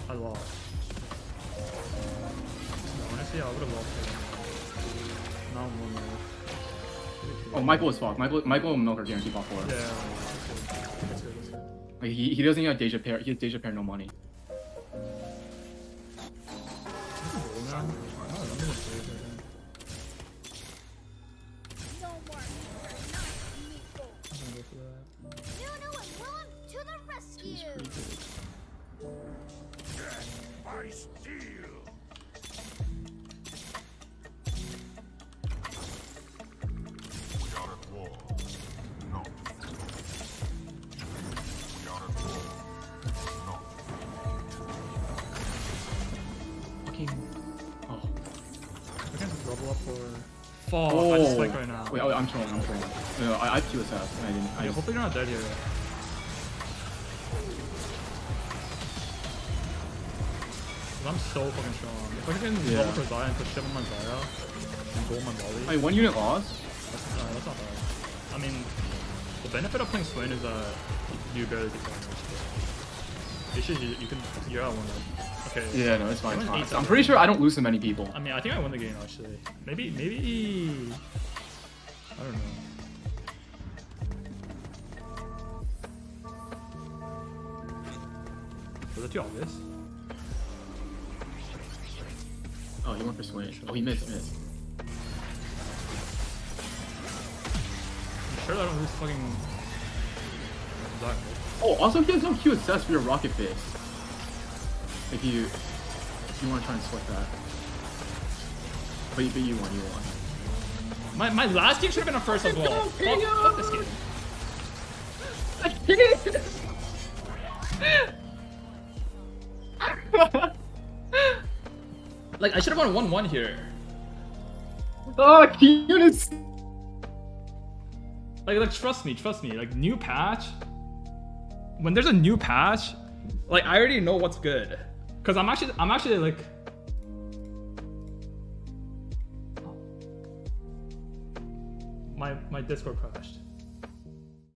I lost. Honestly, I would have lost it. Now I'm 1 more. Oh, Michael is fucked. Michael and Milk are guaranteed bot 4. Yeah, that's good. Like, he doesn't even have Deja pair. He has Deja pair, no money. Level up or fall. Oh. I just spike right now. Wait, I'm trolling. No, I have QSS. I didn't. Yeah, hopefully you're not dead here. I'm so fucking strong. If I can level for Zaya and push shit on my Zaya and goal my volley. Wait, 1 unit loss? That's not bad. I mean, the benefit of playing Swain is that you barely get damage. You're at 1 up. Okay. Yeah, no, it's fine. I'm pretty sure I don't lose to many people. I mean, I think I won the game actually. Maybe. I don't know. Was that too obvious? Oh, he went for Swain. Oh, he missed. I'm sure I don't lose fucking. Oh, also he has no QSS for your rocket face. If you want to try and sweat that. But you won. My last game should have been a first as well. Fuck this game. I can't. Like, I should have won 1-1 here. Oh, Kiyoon is... Like, trust me. Like, new patch. When there's a new patch, like, I already know what's good. Cause I'm actually like. My Discord crashed.